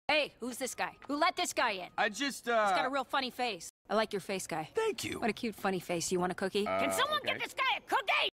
Hey, who's this guy? Who let this guy in? I just, He's got a real funny face. I like your face, guy. Thank you. What a cute, funny face. You want a cookie? Can someone get this guy a cookie?